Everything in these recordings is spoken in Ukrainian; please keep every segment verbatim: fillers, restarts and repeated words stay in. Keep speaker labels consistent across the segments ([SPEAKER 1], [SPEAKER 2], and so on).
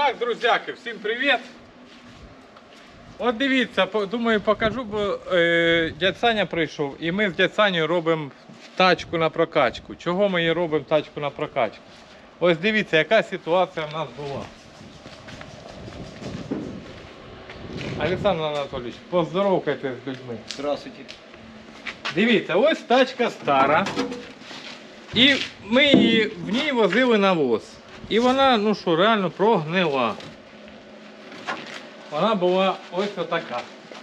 [SPEAKER 1] Так, друзяки, всім привіт! От дивіться, думаю покажу, бо е, дядь Саня прийшов і ми з дядь Санею робимо тачку на прокачку. Чого ми її робимо тачку на прокачку? Ось дивіться, яка ситуація в нас була. Олександр Анатолійович, поздоровкайте з людьми.
[SPEAKER 2] Здравствуйте.
[SPEAKER 1] Дивіться, ось тачка стара. І ми її в ній возили навоз. І вона, ну що, реально прогнила. Вона була ось отака.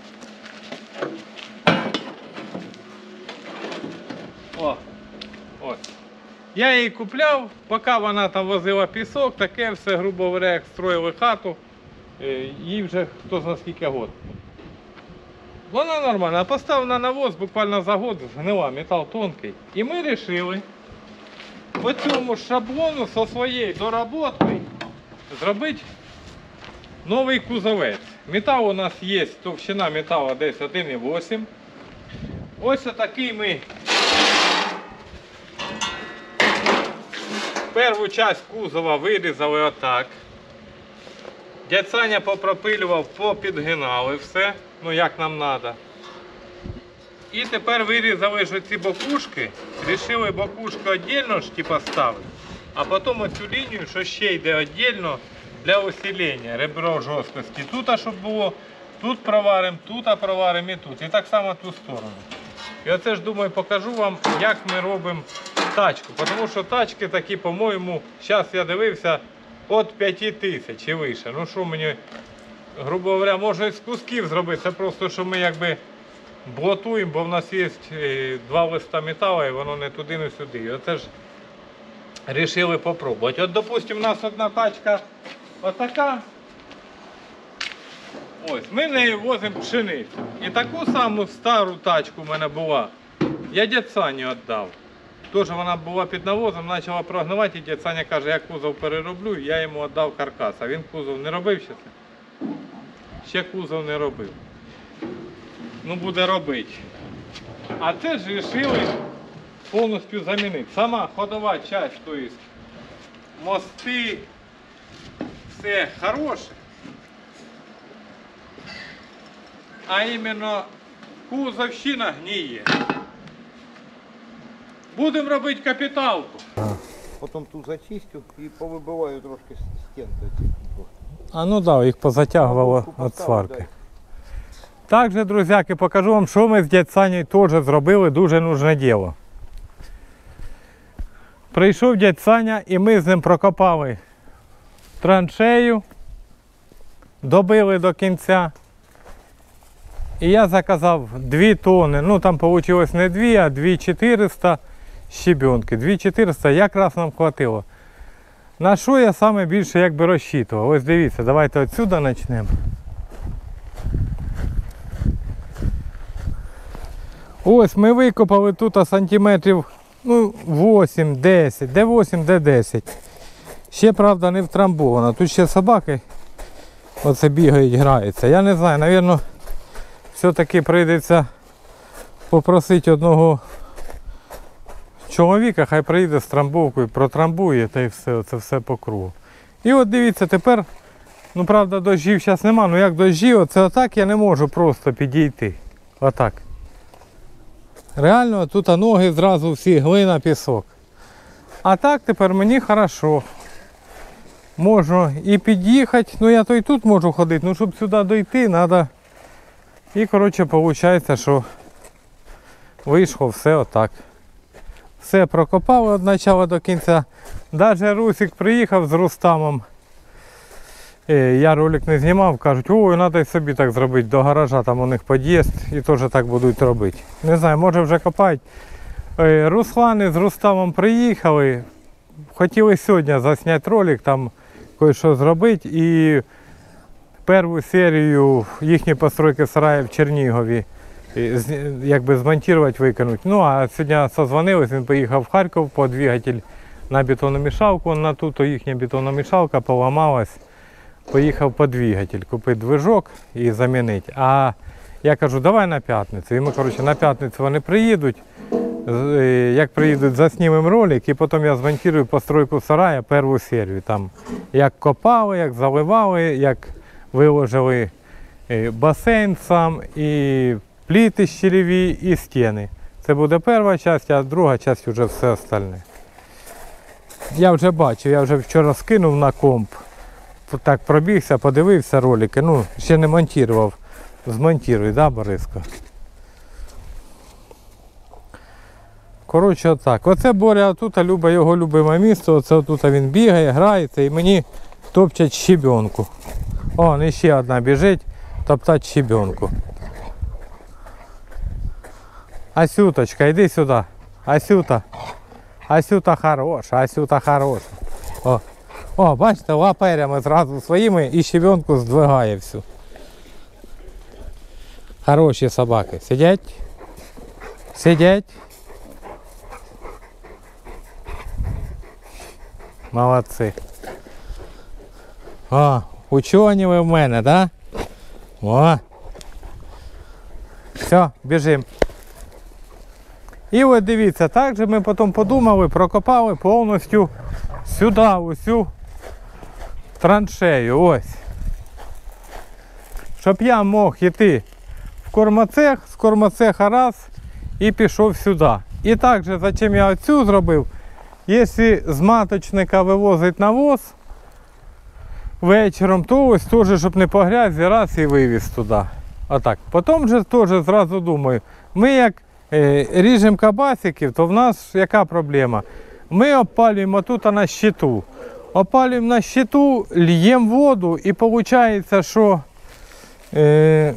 [SPEAKER 1] О, ось. Я її купляв, поки вона там возила пісок, таке все, грубо говоря, як строїли хату. Їй вже хто зна скільки год. Вона нормальна, поставлена на воз, буквально за год згнила, метал тонкий. І ми вирішили по цьому шаблону зі своєю доработкою зробити новий кузовець. Метал у нас є, товщина металу десь один і вісім. Ось такий ми першу частину кузова вирізали отак. Дядь Саня попропилював, попідгинали все, ну як нам треба. І тепер вирізали ж ці бокушки, вирішили бокушку віддільно ж типа ставити, а потім оцю лінію, що ще йде віддільно для усилення, ребро жорсткості. Тут, щоб було, тут проваримо, тут проваримо і тут. І так само ту сторону. І оце ж, думаю, покажу вам, як ми робимо тачку. Тому що тачки такі, по-моєму, зараз я дивився, від п'яти тисяч і вище. Ну що мені, грубо говоря, може з кусків зробити, це просто, що ми якби блотуємо, бо в нас є два листа металу і воно не туди, не сюди. І оце ж вирішили попробувати. От, допустимо, у нас одна тачка отака. Ось, ми нею возимо пшеницю. І таку саму стару тачку в мене була, я дядь Сані віддав. Тож вона була під навозом, почала прогнивати, і дядь Саня каже, я кузов перероблю, я йому віддав каркас. А він кузов не робив ще це? Ще кузов не робив. Ну, буде робити. А це ж вирішили повністю замінити. Сама ходова частина, тобто мости, все хороше. А іменно кузовщина гніє. Будемо робити капіталку.
[SPEAKER 2] Потім ту зачистю і повибиваю трошки стінки.
[SPEAKER 1] А ну да, їх позатягувало від сварки. Також, друзяки, покажу вам, що ми з дядь Санею теж зробили, дуже нужне діло. Прийшов дядь Саня і ми з ним прокопали траншею, добили до кінця. І я заказав дві тонни, ну там вийшло не дві, а дві чотириста щебенки. дві чотириста якраз нам хватило. На що я саме більше якби розчитував? Ось дивіться, давайте отсюди почнемо. Ось ми викопали тут сантиметрів ну, вісім-десять, де вісім, де десять. Ще, правда, не втрамбовано. Тут ще собаки оце бігають, граються. Я не знаю, мабуть, все-таки прийдеться попросити одного чоловіка, хай прийде з трамбовкою, протрамбує та й все, це все по кругу. І от дивіться, тепер, ну правда дощів зараз нема, ну як дощі, оце отак я не можу просто підійти. Отак. Реально тут ноги зразу всі глина, пісок. А так тепер мені хорошо. Можу і під'їхати, ну я то і тут можу ходити, ну щоб сюди дойти, треба. І коротше виходить, що вийшло все отак. Все прокопали від початку до кінця. Навіть Русик приїхав з Рустамом. Я ролик не знімав, кажуть, ой, треба собі так зробити, до гаража там у них під'їзд і теж так будуть робити. Не знаю, може вже копають. Руслани з Рустамом приїхали, хотіли сьогодні засняти ролик, там кое-що зробити і першу серію їхньої постройки сараю в Чернігові якби змонтувати, виконати. Ну а сьогодні созвонились, він поїхав в Харків по двигатель на бетономішалку, на ту, то їхня бетономішалка поламалась. Поїхав по двигатель, купити движок і замінити. А я кажу, давай на п'ятницю. І ми, коротше, на п'ятницю вони приїдуть, е, як приїдуть, заснімемо ролик, і потім я змонтую постройку сарая першу серію. Там, як копали, як заливали, як виложили е, басейн сам, і пліти щелеві, і стіни. Це буде перша частина, а друга частина вже все остальне. Я вже бачив, я вже вчора скинув на комп. Так пробігся, подивився ролики. Ну, ще не монтував. Змонтуй, да, Бориско? Коротше, отак. Оце Боря тут любить його любиме місце. Оце тут він бігає, грається і мені топчать щебенку. О, і ще одна біжить, топтать щебенку. Асюточка, йди сюди. Асюта. Асюта хороша, Асюта хороша. О, О, бачите, лаперями зразу своїми і щебенку здвигає всю. Хороші собаки. Сидять? Сидять? Молодці. О, учені ви в мене, да? О. Все, біжимо. І от дивіться, так же ми потім подумали, прокопали повністю сюди, усю траншею, ось. Щоб я мог йти в кормоцех, з кормоцеха раз і пішов сюди. І так же, зачем я оцю зробив, якщо з маточника вивозить навоз вечором, то ось теж, щоб не по грязі, раз і вивіз туди. Отак. Потім же теж зразу думаю, ми як е, ріжемо кабасиків, то в нас яка проблема? Ми опалюємо тут на щиту. Опалюємо на щиту, льємо воду і виходить, що е,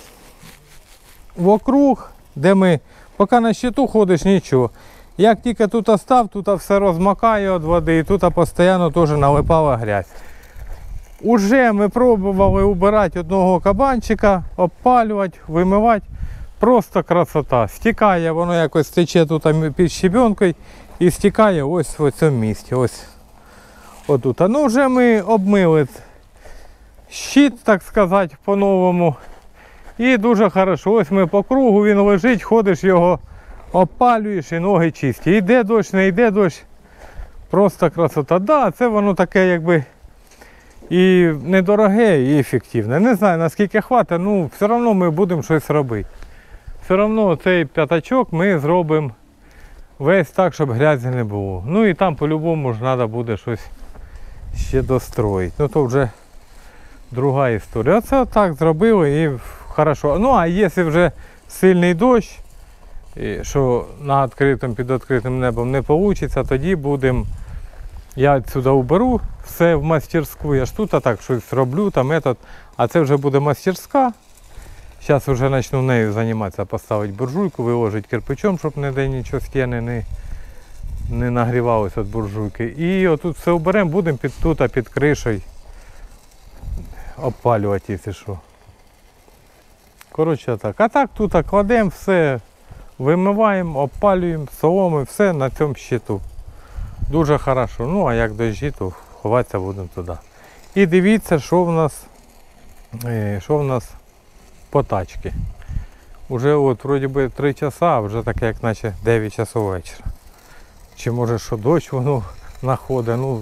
[SPEAKER 1] вокруг, де ми, поки на щиту ходиш, нічого. Як тільки тут остав, тут все розмокає від води і тут постійно теж налипала грязь. Уже ми пробували убирати одного кабанчика, обпалювати, вимивати. Просто красота. Стікає, воно якось тече тут під щебенкою і стікає ось в цьому місці. Ось отут. Ну вже ми обмили щит, так сказати, по-новому. І дуже хорошо. Ось ми по кругу, він лежить, ходиш його, обпалюєш і ноги чисті. Йде дощ, не йде дощ. Просто красота. Да, це воно таке якби і недороге, і ефективне. Не знаю наскільки хватить, ну все одно ми будемо щось робити. Все одно цей п'ятачок ми зробимо весь так, щоб грязі не було. Ну і там по-любому ж треба буде щось ще достроїти. Ну то вже друга історія. Оце отак зробили і хорошо. Ну а якщо вже сильний дощ, що на відкритому, під відкритим небом не вийде, тоді будемо, я відсюди уберу все в мастерську, я ж тут а так щось роблю, там этот, а це вже буде мастерська. Зараз вже почну нею займатися, поставити буржуйку, виложити кирпичом, щоб ніде нічого стіни не, не нагрівалося від буржуйки. І отут все оберемо, будемо під, тут під кришею обпалювати, якщо що. Коротше так. А так тут кладемо все, вимиваємо, обпалюємо, соломи, все на цьому щиту. Дуже хорошо. Ну а як дощі, то ховатися будемо туди. І дивіться, що в нас, що в нас по тачці. Уже от вроді би три часа, а вже таке як наче дев'ять часов вечора. Чи може що дощ воно находить. Ну,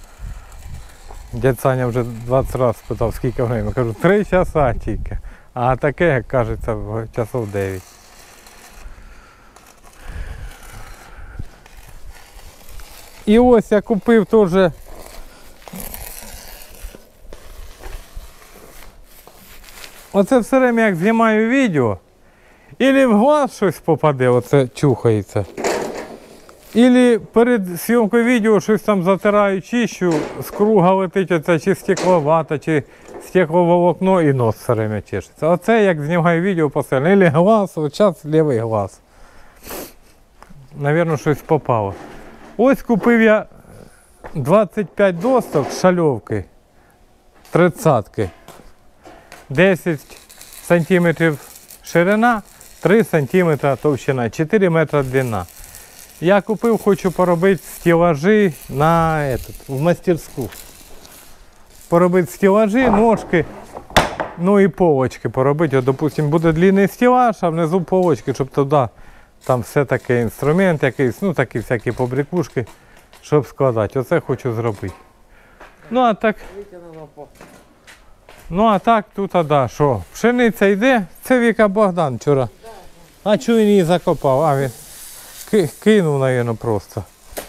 [SPEAKER 1] дядь Саня вже двадцять разів спитав, скільки времени. Кажу, три часа тільки. А таке, як кажеться, часов дев'ять. І ось я купив теж оце все время, як знімаю відео, ілі в глаз щось попаде, оце чухається. Ілі перед зйомкою відео щось там затираю, чищу, з круга летить оце чи стекловата, чи стекловолокно і нос все время чешеться. Оце як знімаю відео постійно. Ілі глаз, от зараз лівий глаз. Навірно, щось попало. Ось купив я двадцять п'ять досток шальовки, тридцятки. десять сантиметрів ширина, три сантиметри товщина, чотири метри длина. Я купив, хочу поробити стелажі на этот, в мастерську. Поробити стелажі, ножки, ну і полочки поробити. От, допустим, буде длинний стелаж, а внизу полочки, щоб туди Там все таке інструмент якийсь, ну такі всякі побрякушки, щоб складати. Оце хочу зробити. Ну а так, ну а так тут, а да, що? Пшениця йде, це Віка Богдан вчора. А чого він її закопав? А він ки- кинув, мабуть, просто.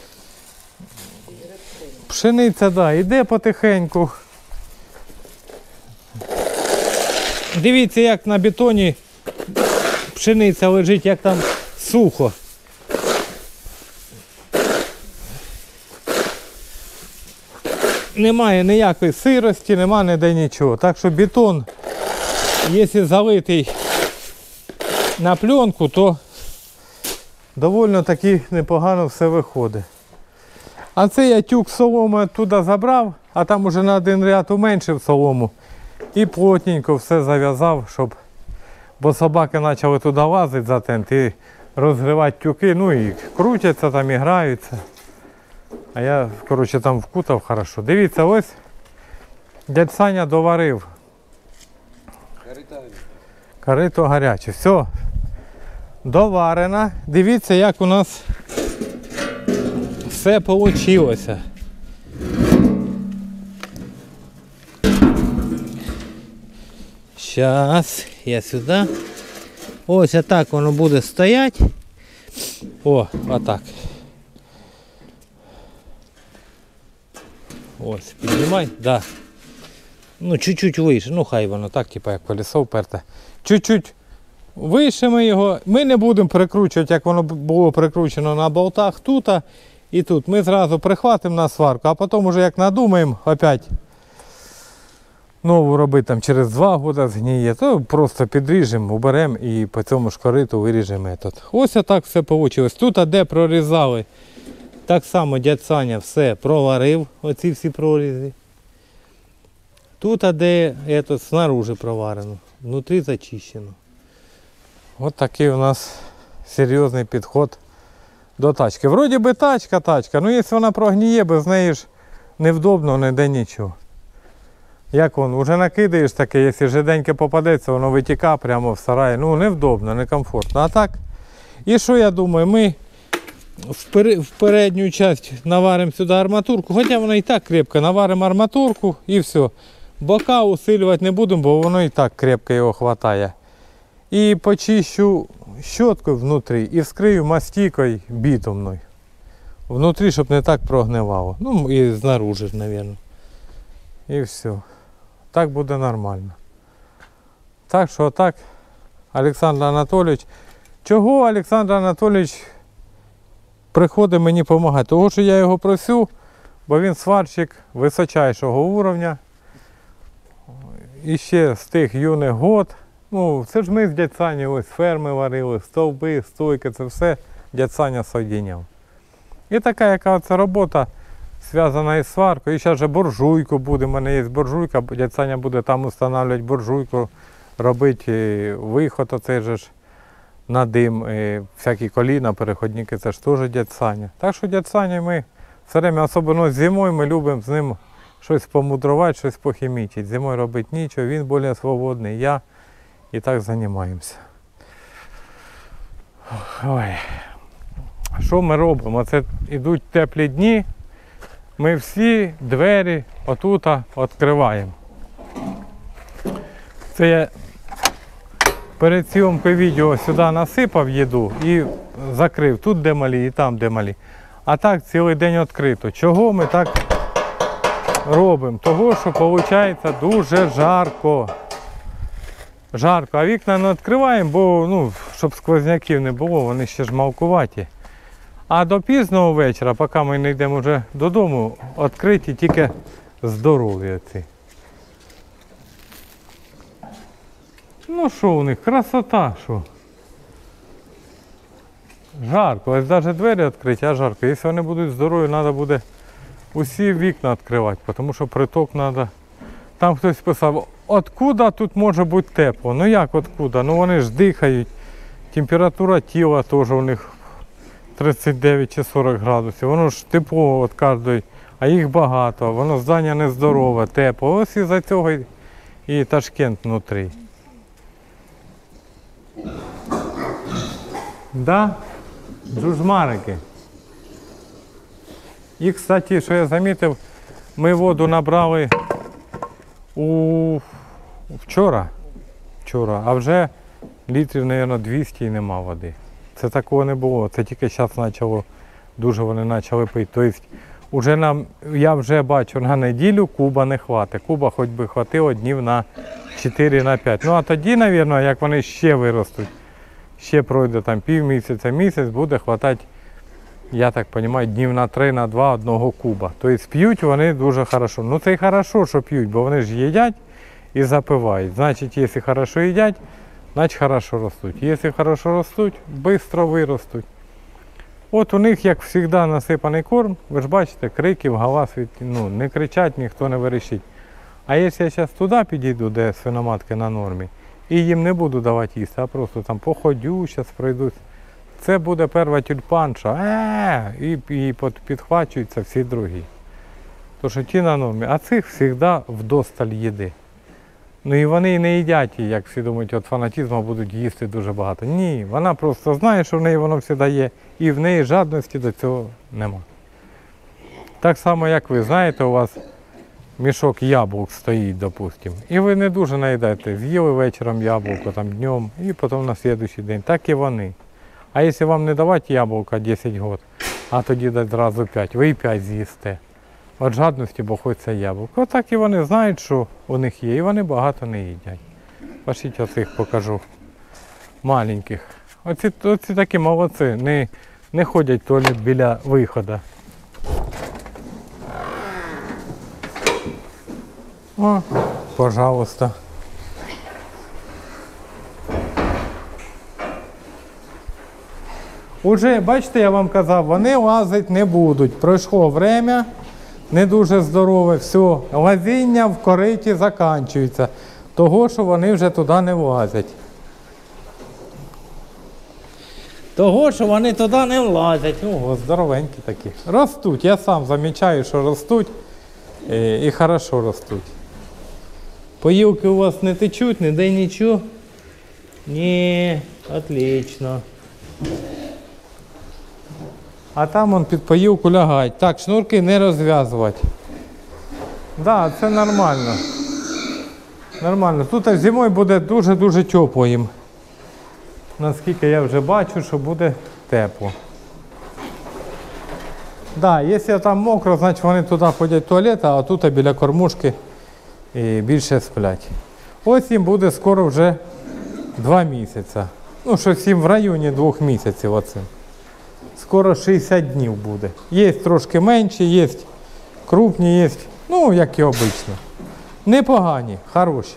[SPEAKER 1] Пшениця, да, йде потихеньку. Дивіться, як на бетоні пшениця лежить, як там сухо. Немає ніякої сирості, немає ніде нічого. Так що бетон, якщо залитий на пленку, то доволі таки непогано все виходить. А це я тюк соломи туди забрав, а там уже на один ряд уменшив солому і плотненько все зав'язав, щоб, бо собаки почали туди лазити за тент і розгрівати тюки, ну і крутяться там і граються. А я, коротше, там вкутав хорошо. Дивіться, ось дядь Саня доварив. Корито гаряче. Все, доварено. Дивіться, як у нас все вийшло. Зараз я сюди. Ось отак воно буде стояти. О, отак. Ось, піднімай, да. Ну, чуть-чуть вище, ну хай воно так, типу, як колесо вперте. Чуть-чуть вище ми його, ми не будемо прикручувати, як воно було прикручено на болтах тут і тут. Ми зразу прихватимо на сварку, а потім уже як надумаємо опять нову робити там через два роки згніє, то просто підріжемо, уберемо і по цьому ж кориту виріжемо метод. Ось отак все вийшло. Тут, де прорізали, так само дядь Саня все проварив, оці всі прорізи. Тут, де это, снаружи проварено, внутрі зачищено. Ось такий у нас серйозний підход до тачки. Вроді би тачка, тачка, ну якщо вона прогніє, без неї ж невдобно, ніде нічого. Як воно, вже накидаєш таке, якщо жиденьке попадеться, воно витіка прямо в сараї. Ну невдобно, некомфортно. А так, і що я думаю, ми в передню частину наваримо сюди арматурку, хоча вона і так крепка, наваримо арматурку і все. Бока усилювати не будемо, бо воно і так крепко його вистачає. І почищу щоткою внутрі і вскрию мастикою бітумною. Внутрі, щоб не так прогнивало. Ну і знаружи, мабуть. І все. Так буде нормально. Так що так, Олександр Анатолійович. Чого Олександр Анатолійович приходить мені допомагати? Того, що я його просю, бо він сварщик височайшого уровня. І ще з тих юних год. Ну, це ж ми з дядь Сані ось ферми варили, стовби, стойки, це все дядь Саня соєдиняв. І така яка це робота зв'язана із сваркою. І зараз вже буржуйку буде, у мене є буржуйка, дядь Саня буде там встановлювати буржуйку, робити виход оцей же ж на дим, і всякі коліна, переходники, це ж теж дядь Саня. Так що дядь Саня ми все время, особливо зимою, ми любимо з ним щось помудрувати, щось похімічити. Зимою робити нічого, він більш свободний, я і так займаємося. Ой. Що ми робимо? Це йдуть теплі дні, ми всі двері отут відкриваємо. Це я перед зйомкою відео сюди насипав їду і закрив. Тут де малі і там де малі. А так цілий день відкрито. Чого ми так робимо? Того, що виходить дуже жарко. Жарко. А вікна не відкриваємо, бо, ну, щоб сквозняків не було, вони ще ж малкуваті. А до пізного вечора, поки ми не йдемо вже додому, відкриті тільки здорові ці. Ну що у них, красота, що. Жарко, ось навіть двері відкриті, а жарко. Якщо вони будуть здорові, треба буде усі вікна відкривати, тому що приток треба. Там хтось писав, откуда тут може бути тепло? Ну як откуда? Ну вони ж дихають. Температура тіла теж у них тридцять дев'ять чи сорок градусів. Воно ж тепло від кожної, а їх багато. Воно здання нездорове, тепло. Ось із-за цього і, і Ташкент внутрі. Да? Джужмарики. І, кстати, що я замітив, ми воду набрали у... вчора. вчора, а вже літрів, мабуть, двісті і нема води. Це такого не було, це тільки зараз почало, дуже вони почали пити. Тобто, уже нам, я вже бачу, на неділю куба не хватить. Куба хоч би хватило днів на чотири на п'ять. Ну а тоді, мабуть, як вони ще виростуть, ще пройде там пів місяця, місяць, буде хватати, я так розумію, днів на три, на два одного куба. Тобто п'ють вони дуже хорошо. Ну це й хорошо, що п'ють, бо вони ж їдять і запивають. Значить, якщо хорошо їдять, значить хорошо ростуть. Якщо хорошо ростуть, швидко виростуть. От у них, як завжди, насипаний корм, ви ж бачите, криків, галас, ну, не кричать, ніхто не верещить. А якщо я зараз туди підійду, де свиноматки на нормі, і їм не буду давати їсти, а просто там походю, зараз пройдусь, це буде перша тюльпанша, е і, і підхвачуються всі другі. Тож ті на нормі, а цих завжди вдосталь їди. Ну і вони і не їдять її, як всі думають, від фанатизму будуть їсти дуже багато. Ні, вона просто знає, що в неї воно все дає, і в неї жадності до цього нема. Так само, як ви знаєте, у вас мішок яблук стоїть, допустимо, і ви не дуже наїдаєте, з'їли вечором яблуко, там, днем, і потім на наступний день. Так і вони. А якщо вам не давати яблука десять років, а тоді дати одразу п'ять, ви і п'ять з'їсте. От жадності, бо хочеться яблуко. Отак і вони знають, що у них є, і вони багато не їдять. Пошліть оцих покажу. Маленьких. Оці, оці такі молодці, не, не ходять в туалет біля виходу. О, пожалуйста. Уже, бачите, я вам казав, вони лазити не будуть. Пройшло время, не дуже здорове, все, лазіння в кориті закінчується. Того, що вони вже туди не влазять. Того, що вони туди не влазять. Ого, здоровенькі такі. Ростуть, я сам замічаю, що ростуть і, і хорошо ростуть. Поїлки у вас не течуть, ніде нічого? Ні, отлично. А там он під поїлку лягають. Так, шнурки не розв'язувати. Так, да, це нормально. Нормально. Тут зимою буде дуже-дуже тепло їм. Наскільки я вже бачу, що буде тепло. Так, да, якщо там мокро, значить вони туди ходять в туалет, а тут біля кормушки і більше сплять. Ось їм буде скоро вже два місяці. Ну, щось їм в районі двох місяців оцим. Скоро шістдесят днів буде. Є трошки менші, є крупні, є, ну, як і обично. Непогані, хороші.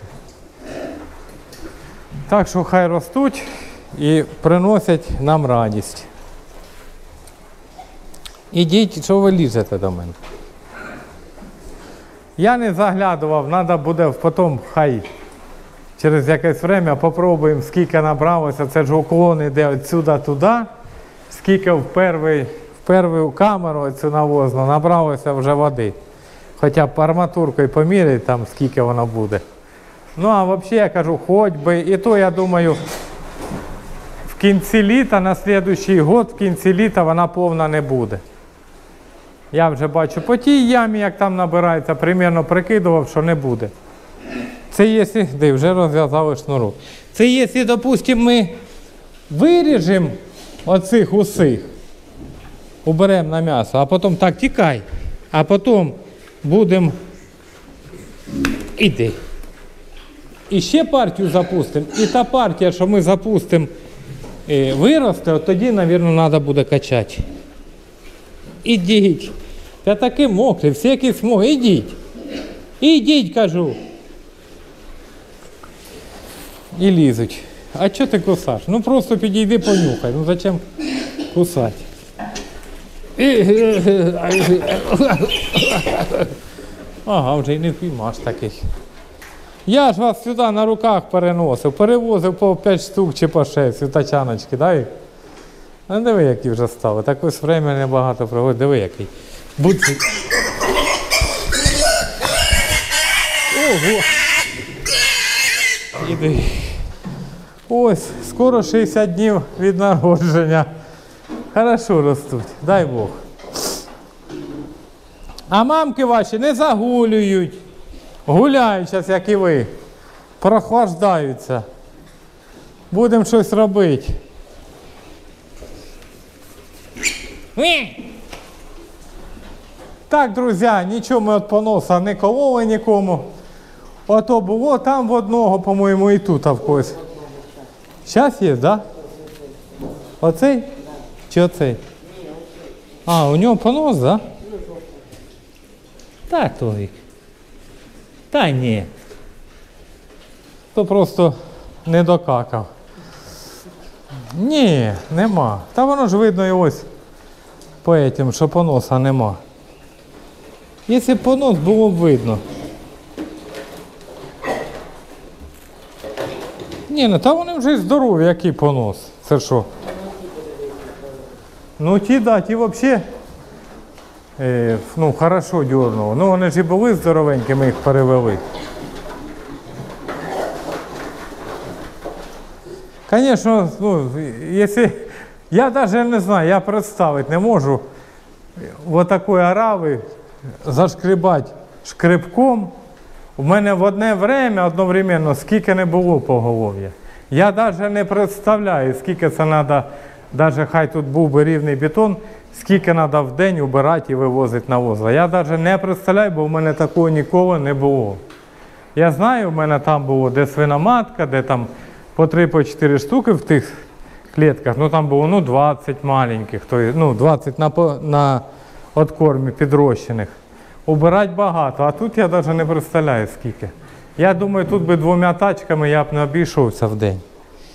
[SPEAKER 1] Так що хай ростуть і приносять нам радість. Ідіть, що ви лізете до мене? Я не заглядував, треба буде потім, хай через якесь время попробуємо, скільки набралося. Це ж уклон йде відсюди туди. Скільки в першу, в першу камеру цю навозну набралося вже води. Хоча б арматуркою поміряй, там скільки воно буде. Ну а взагалі я кажу, хоч би, і то я думаю, в кінці літа, на наступний год, в кінці літа вона повна не буде. Я вже бачу по тій ямі, як там набирається, примерно прикидував, що не буде. Це якщо, де вже розв'язали шнурок. Це якщо, допустимо, ми виріжемо оцих усіх, уберемо на м'ясо, а потім так тікай, а потім будемо, іди. І ще партію запустимо, і та партія, що ми запустимо, виросте, от тоді, мабуть, треба буде качати. Ідіть. Та таки мокрі, всі якісь мокрі, ідіть. Ідіть, кажу. І лізуть. А чого ти кусаш? Ну просто підійди, понюхай. Ну зачем кусати? Ага, вже й не впіймаш таких. Я ж вас сюди на руках переносив, перевозив по п'ять штук чи по шість, у тачаночки, дай. А диви, які вже стали. Так ось время небагато проводить. Диви, який. Будь-який. Ого. Іди. Ось, скоро. скоро шістдесят днів від народження. Хорошо ростуть, дай Бог. А мамки ваші не загулюють. Гуляють зараз, як і ви. Прохлаждаються. Будемо щось робити. Так, друзі, нічого ми від поноса не кололи нікому. Ото було там в одного, по-моєму, і тут а в когось. Зараз є, так? Да? Оцей? Чи оцей? А, у нього понос, так? Да? Так, Толік. Та ні. То просто не докакав. Ні, нема. Та воно ж видно і ось по этим, що поноса нема. Якщо б понос, було б видно. Ні, ну та вони вже здорові, який понос. Це що? Ну ті, да, ті взагалі, е, ну, хорошо дьорнуло. Ну вони ж і були здоровенькі, ми їх перевели. Звісно, ну, якщо, я навіть не знаю, я представити не можу вот такої арави зашкребати шкребком. У мене в одне время, одновременно, скільки не було поголов'я. Я навіть не представляю, скільки це треба, навіть хай тут був би рівний бетон, скільки треба в день убирати і вивозити на воза. Я навіть не представляю, бо в мене такого ніколи не було. Я знаю, в мене там було де свиноматка, де там по три-чотири штуки в тих клітках, ну там було ну, двадцять маленьких, то, ну двадцять на, на откормі підрощених. Убирати багато, а тут я навіть не представляю скільки. Я думаю, тут би двома тачками я б не обійшовся в день.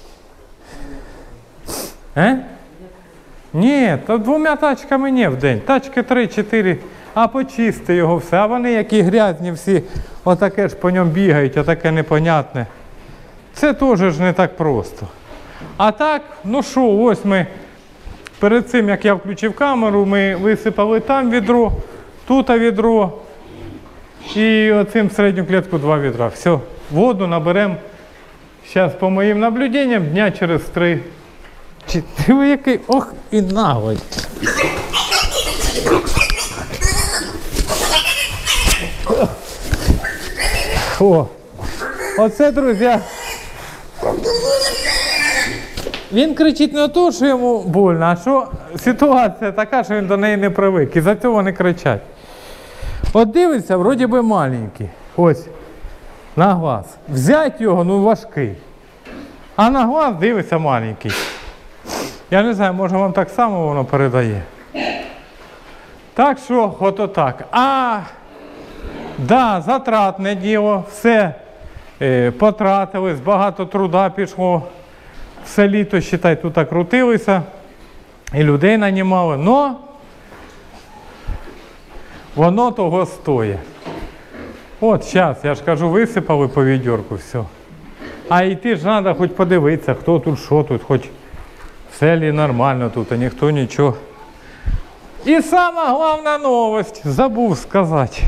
[SPEAKER 1] Е? Ні, то двома тачками не в день. Тачки три-чотири, а почисти його все. А вони які грязні всі, отаке ж по ньому бігають, отаке непонятне. Це теж ж не так просто. А так, ну що, ось ми, перед цим, як я включив камеру, ми висипали там відро, тут відро і оцим в середню клітку два відра. Все, воду наберемо, зараз по моїм наблюденням, дня через три. Диви який, ох і наглий. О, оце, друзі, він кричить не то, що йому больно, а що ситуація така, що він до неї не привик. І за цього вони кричать. От дивиться, вроді би маленький. Ось, на глаз. Взять його, ну важкий. А на глаз дивиться маленький. Я не знаю, може вам так само воно передає. Так що, ото так. А, да, затратне діло, все е, потратились, багато труда пішло. Все літо, считай, тут так крутилися, і людей нанімали, но воно того стоїть. От зараз, я ж кажу, висипали по відьорку, все. А йти ж треба хоч подивитися, хто тут, що тут, хоч все ли нормально тут, а ніхто нічого. І сама головна новость, забув сказати.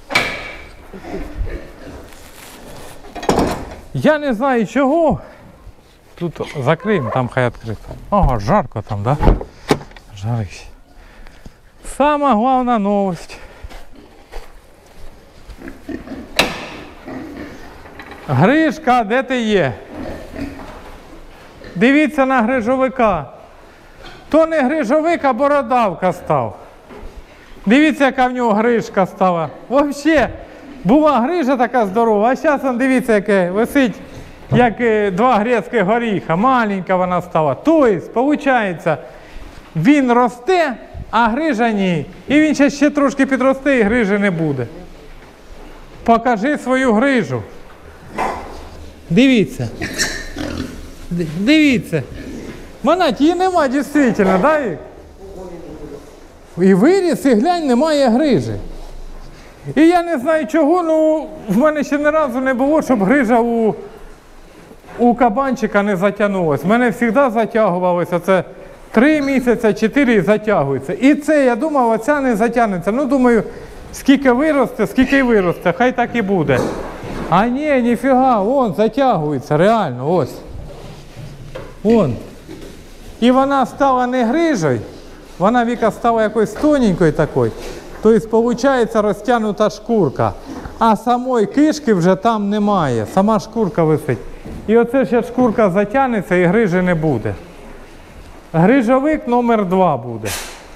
[SPEAKER 1] Я не знаю чого. Тут закриємо, там хай відкрито. Ага, жарко там, да? Жарить. Сама головна новость. Гришка, де ти є? Дивіться на грижовика. То не грижовик, а бородавка став. Дивіться, яка в нього грижка стала. Взагалі, була грижа така здорова, а зараз, дивіться, яке висить. Як два грецьких горіха, маленька вона стала. Тобто, виходить, він росте, а грижа ні. І він ще, ще трошки підросте, і грижі не буде. Покажи свою грижу. Дивіться. Дивіться. Вона її нема, дійсно, да? І виріс, і глянь, немає грижі. І я не знаю чого, ну в мене ще ні разу не було, щоб грижа у... у кабанчика не затягнулось. Мене завжди затягувалося. Це три місяці, чотири і затягується. І це, я думав, оця не затягнеться. Ну, думаю, скільки виросте, скільки й виросте, хай так і буде. А ні, ніфіга, вон, затягується, реально, ось. Вон. І вона стала не грижою, вона, Віка, стала якоюсь тоненькою такою. Тобто, виходить, розтягнута шкурка. А самої кишки вже там немає, сама шкурка висить. І оце ще шкурка затягнеться і грижі не буде. Грижовик номер два буде.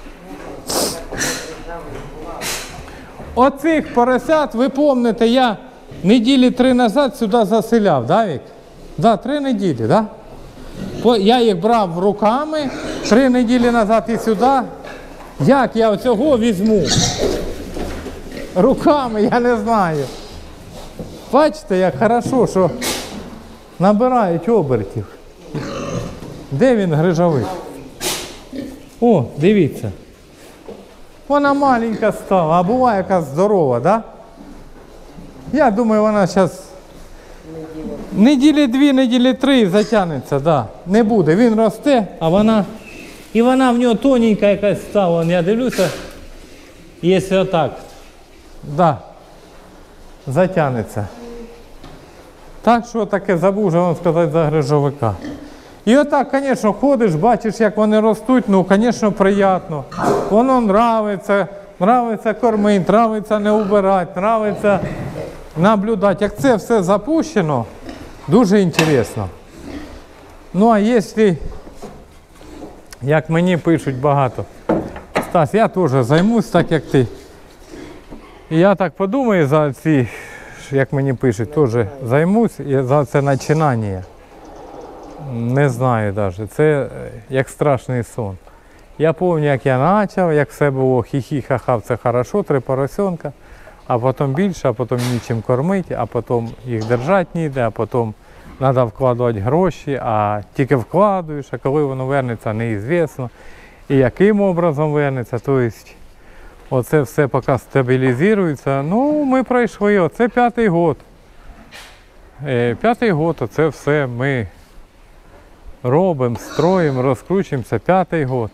[SPEAKER 1] Оцих поросят, ви пам'ятаєте, я неділі три назад сюди заселяв, да, Вік? Да, три неділі, да? Я їх брав руками три неділі назад і сюди. Як я оцього візьму? Руками, я не знаю. Бачите, як хорошо, що набирають обертів. Де він, грижовик? О, дивіться. Вона маленька стала, а буває якась здорова, так? Да? Я думаю, вона зараз неділі дві, неділі три затягнеться, да. Не буде. Він росте, а вона... І вона в нього тоненька якась стала. Я дивлюся, якщо отак, да, затягнеться. Так що таке, забув вже вам сказати за грижовика. І отак, звісно, ходиш, бачиш, як вони ростуть, ну, звісно, приємно. Воно нравиться, нравиться кормити, нравиться не убирати, нравиться наблюдати. Як це все запущено, дуже цікаво. Ну, а якщо, як мені пишуть багато, Стас, я теж займусь так, як ти. І я так подумаю за ці, як мені пишуть, теж займусь і за це починання. Не знаю навіть, це як страшний сон. Я пам'ятаю, як я почав, як все було хі-хі-ха-ха, це хорошо, три поросенка, а потім більше, а потім нічим кормити, а потім їх держати ніде, а потім треба вкладати гроші, а тільки вкладаєш, а коли воно вернеться, неізвісно. І яким образом вернеться, тобто оце все поки стабілізується. Ну, ми пройшли, оце п'ятий год. П'ятий год, оце все ми робимо, строїмо, розкручуємося, п'ятий год.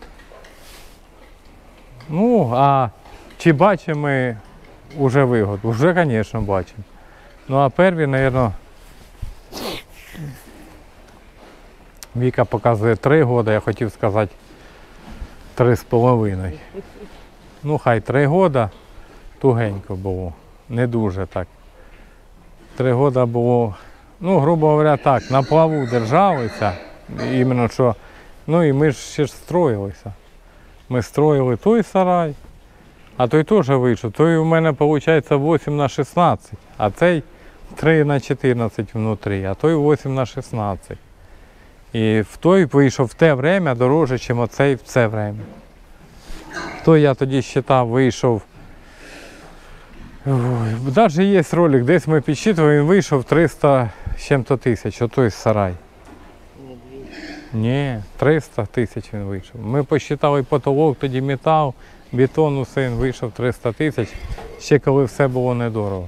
[SPEAKER 1] Ну, а чи бачимо ми вже вигоду? Вже, звісно, бачимо. Ну, а перві, мабуть, Віка показує три роки, я хотів сказати три з половиною. Ну, хай три роки тугенько було, не дуже так. Три роки було, ну, грубо говоря, так, на плаву держалися. Іменно що, ну і ми ж ще ж строїлися. Ми строїли той сарай, а той теж вийшов. Той у мене виходить вісім на шістнадцять, а цей три на чотирнадцять внутрі, а той вісім на шістнадцять. І в той вийшов в те время дороже, ніж оцей в це время. Той я тоді вважав, вийшов. Навіть є ролик, десь ми підсчитували, він вийшов триста з чим-то тисяч, отой сарай. Ні, триста тисяч він вийшов. Ми посчитали потолок, тоді метал, бетон, усе, він вийшов триста тисяч, ще коли все було недорого.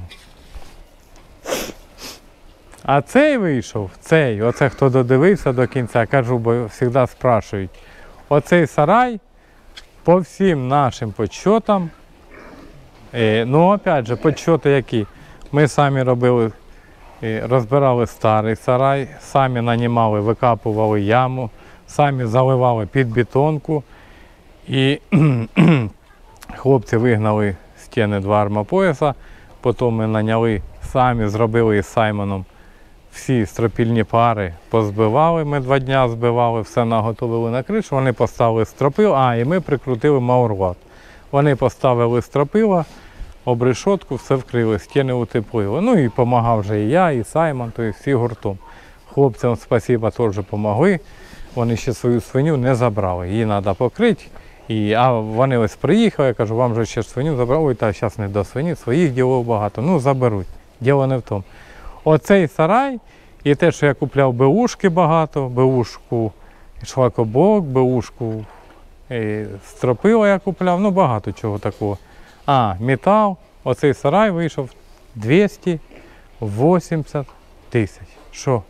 [SPEAKER 1] А цей вийшов, цей, оце хто додивився до кінця, кажу, бо завжди спрашують. Оцей сарай по всім нашим підсчетам, е, ну опять же, підсчети які? Ми самі робили, розбирали старий сарай, самі нанімали, викапували яму, самі заливали під бетонку. І хлопці вигнали стіни два армопояса, потім ми наняли, самі зробили із Саймоном всі стропільні пари, позбивали, ми два дня збивали, все наготовили на кришу, вони поставили стропил, а і ми прикрутили маурлат. Вони поставили стропила, обрешотку, все вкрили, стіни утеплили. Ну і допомагав вже і я, і Саймон, то і всі гуртом. Хлопцям спасибо, теж допомогли. Вони ще свою свиню не забрали. Її треба покрити. І, а вони ось приїхали, я кажу, вам же ще свиню забрали, та зараз не до свині, своїх ділов багато. Ну заберуть, діло не в тому. Оцей сарай і те, що я купляв беушки багато, беушку шлакоблок, беушку і стропила я купляв, ну багато чого такого. А, метал, оцей сарай вийшов двісті вісімдесят тисяч. Що?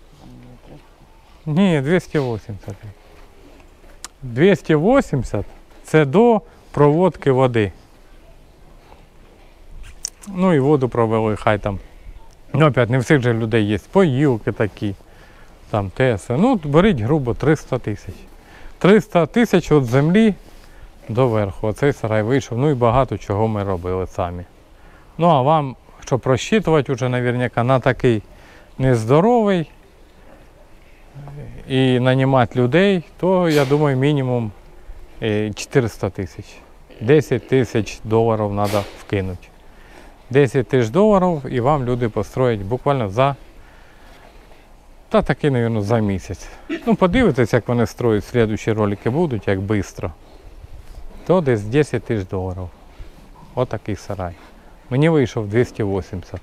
[SPEAKER 1] Ні, двісті вісімдесят. двісті вісімдесят це до проводки води. Ну і воду провели, хай там. Ну, опять, не всіх же людей є поїлки такі. там ТС. Ну, беріть грубо триста тисяч. триста тисяч від землі до верху. Оцей сарай вийшов. Ну і багато чого ми робили самі. Ну а вам, щоб розчитувати вже наверняка на такий нездоровий і нанімати людей, то я думаю мінімум е, чотириста тисяч. десять тисяч доларів треба вкинути. десять тисяч доларів і вам люди построять буквально за, та таки, мабуть, за місяць. Ну, подивитесь, як вони строять, слідчі ролики будуть, як швидко. То десь десять тисяч доларів. Отакий сарай. Мені вийшов двісті вісімдесят.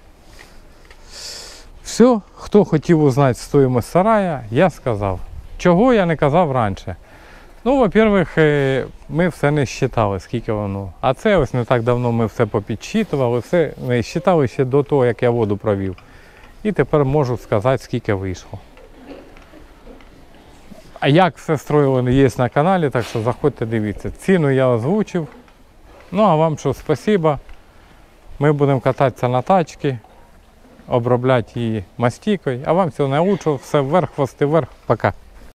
[SPEAKER 1] Все, хто хотів узнати стоїмость сарая, я сказав. Чого я не казав раніше? Ну, во-первых, е, ми все не считали, скільки воно. А це ось не так давно ми все попідсчитували, все ми считали ще до того, як я воду провів. І тепер можу сказати, скільки вийшло. А як все строїли, є на каналі, так що заходьте, дивіться. Ціну я озвучив. Ну, а вам що, спасибо. Ми будемо кататися на тачці, обробляти її мастикою. А вам всього найкращого, все вверх, хвости вверх. Пока.